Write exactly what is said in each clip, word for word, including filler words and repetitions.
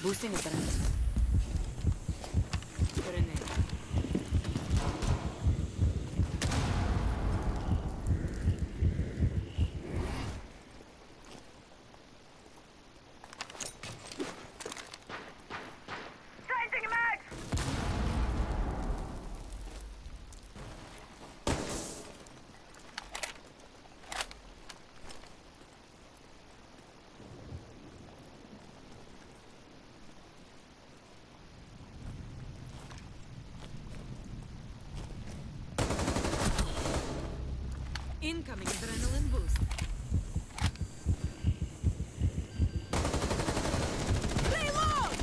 Boosting adrenaline. Grenade. Incoming adrenaline boost. Reload!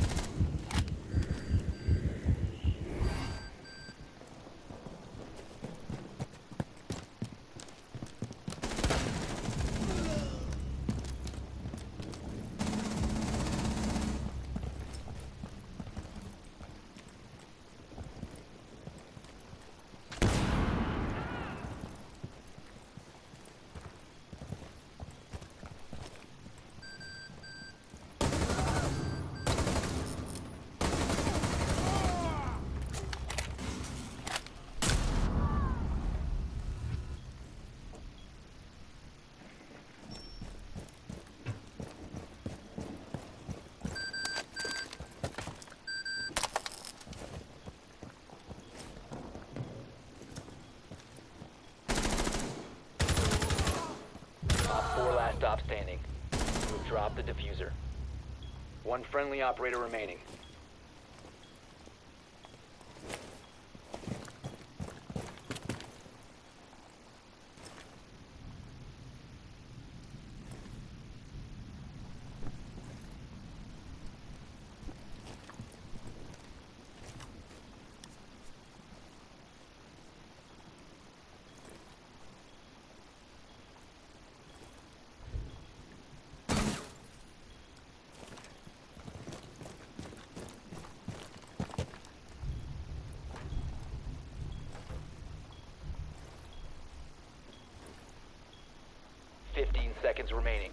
Four last stop standing. You have dropped the diffuser. One friendly operator remaining. Fifteen seconds remaining.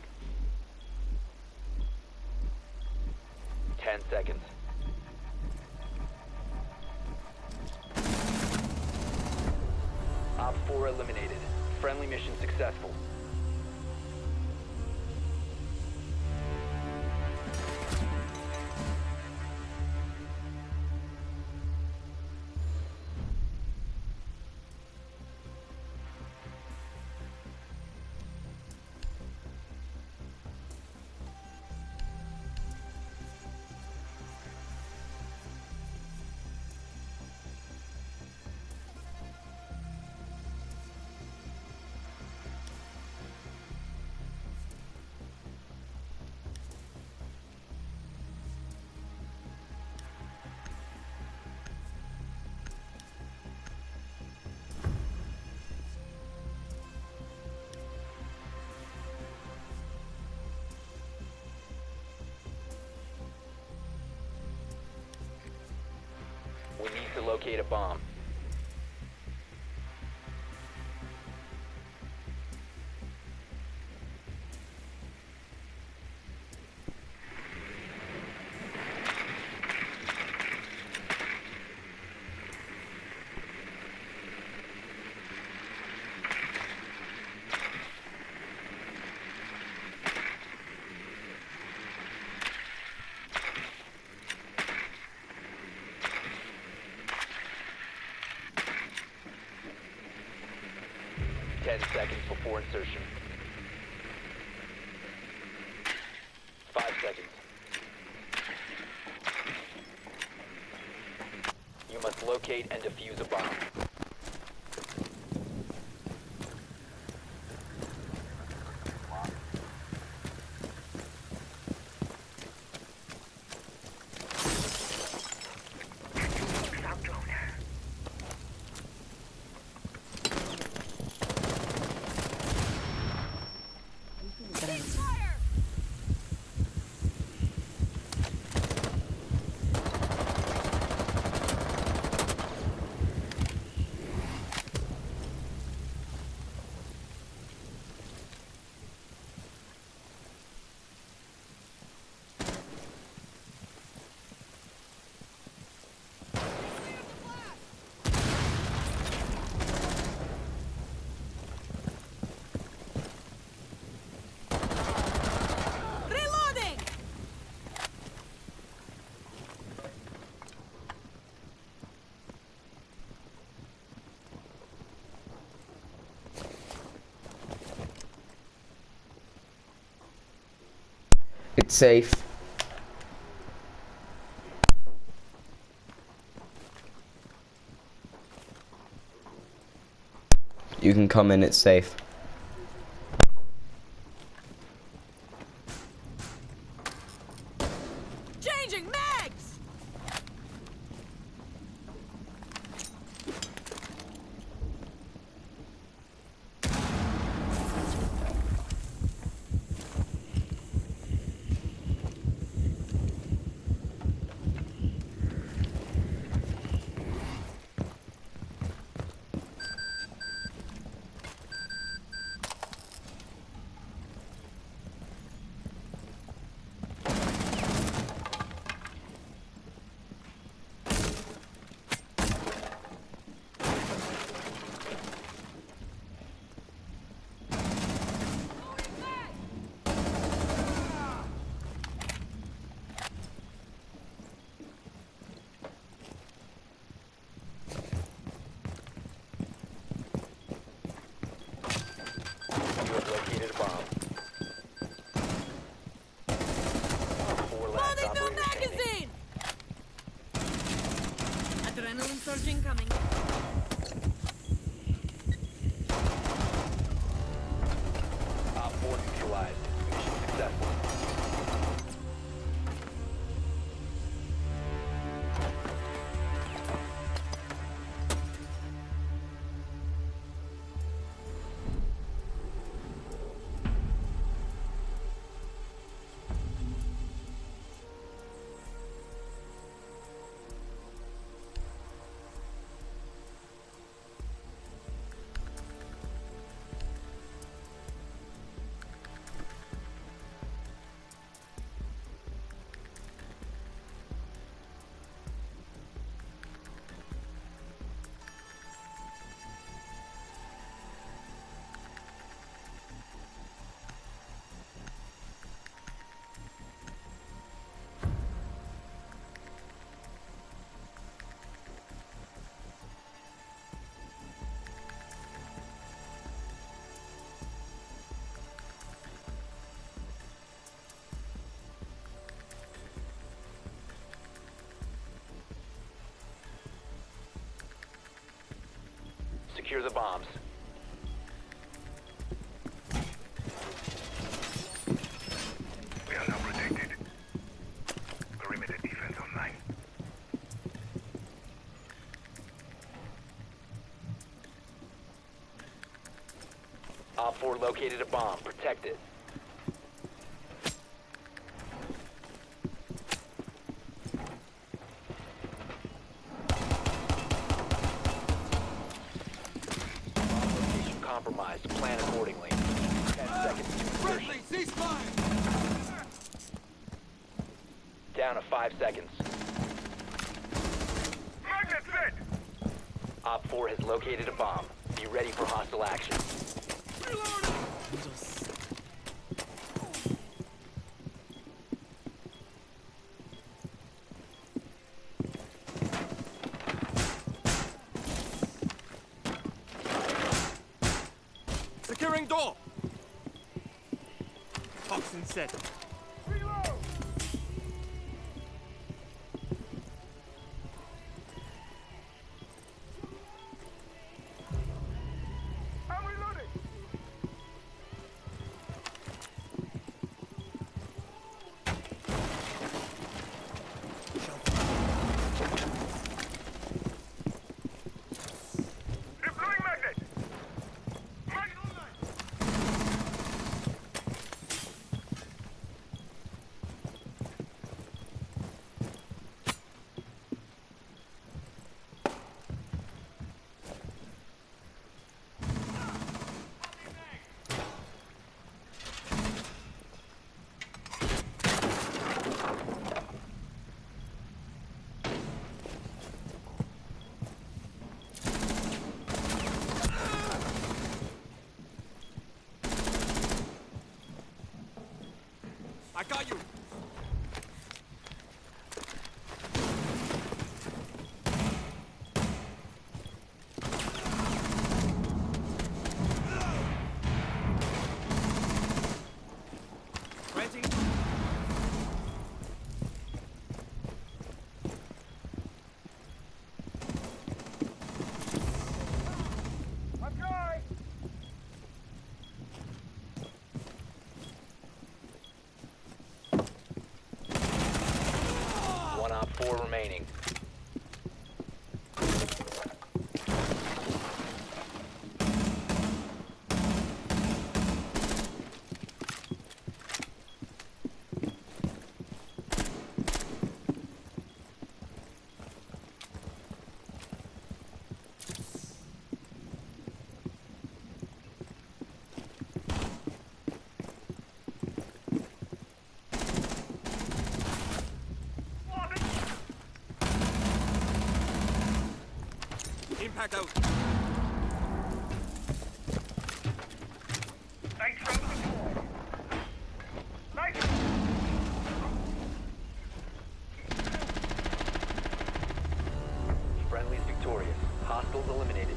Ten seconds. Op four eliminated. Friendly mission successful. We need to locate a bomb. Ten seconds before insertion. Five seconds. You must locate and defuse a bomb. safe. You can come in, it's safe. Changing mags! You have located a bomb. Four last Loading new operators standing. magazine! Adrenaline surge incoming. Op four neutralized. Mission successful. Secure the bombs. We are now protected. Perimeter defense online. Op four located a bomb. Protect it. Bomb location compromised. Plan accordingly. Ten seconds to insertion. Down to five seconds. Magnet set! Op four has located a bomb. Be ready for hostile action. Securing door. Toxin set. Reload! I'm reloading! Deploying magnet! Magnet online! I got you. Ready? pack out. Nitro deployed. Nitro. Friendly's victorious. Hostiles eliminated.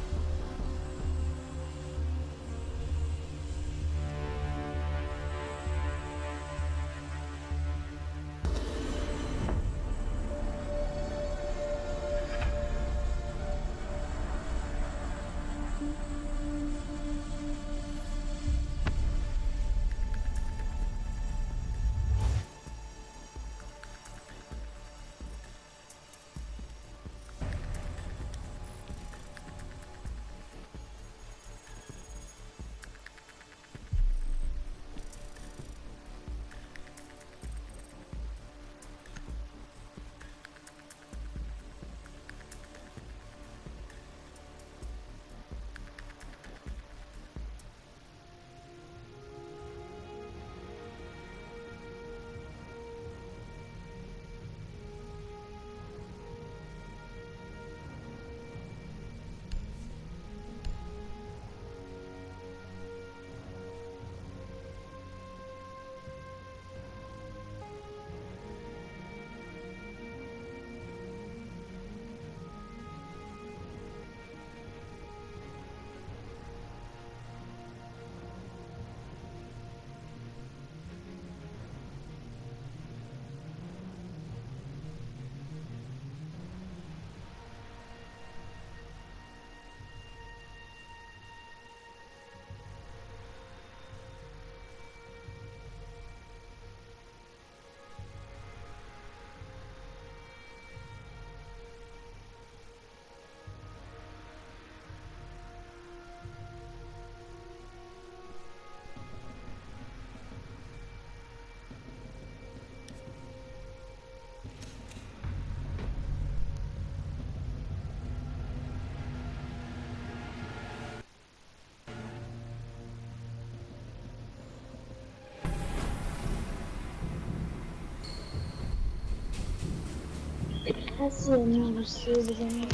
حاسس انه مصيبة.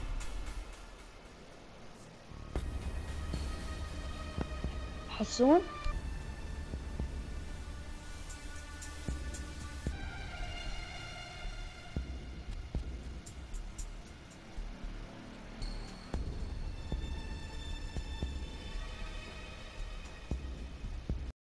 حسون